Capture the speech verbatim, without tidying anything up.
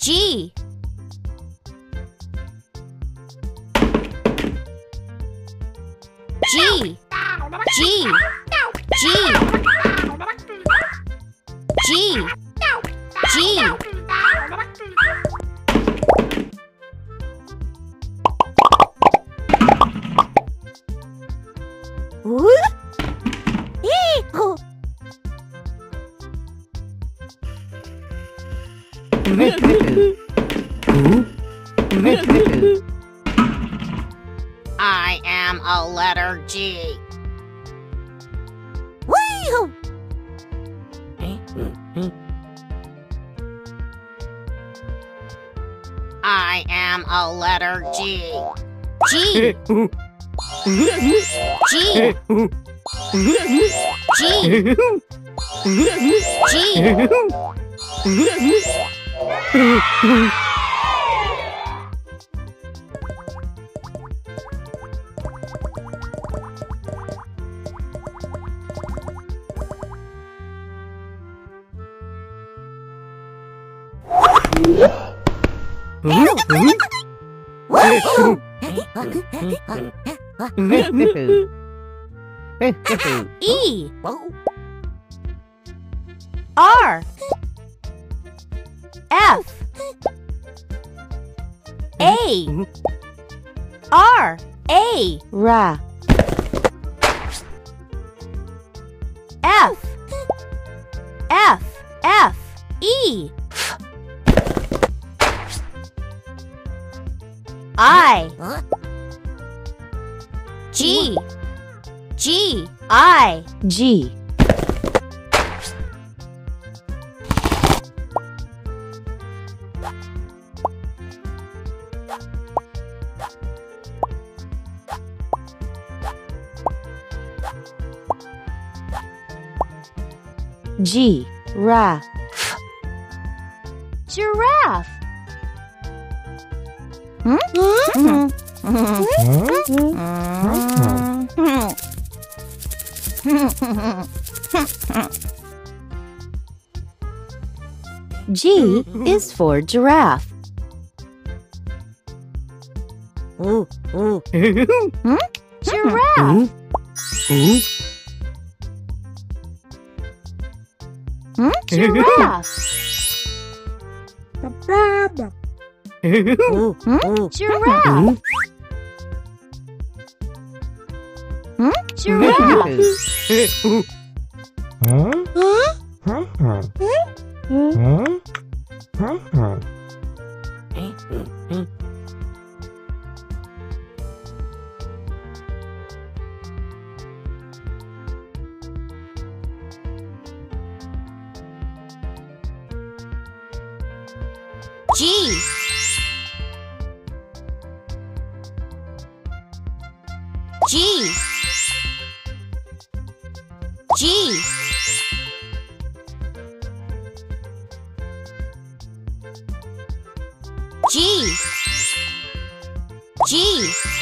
G. G. G. G. G. G. I am a letter G. I am a letter G. G. G. G. G. E. R. F. A. R. A. Ra. F. F. F. E. I. G. G. I. G. G. Ra. Giraffe. G is for giraffe. Giraffe. Giraffe. Giraffe. Giraffe. G. G. G. G. G.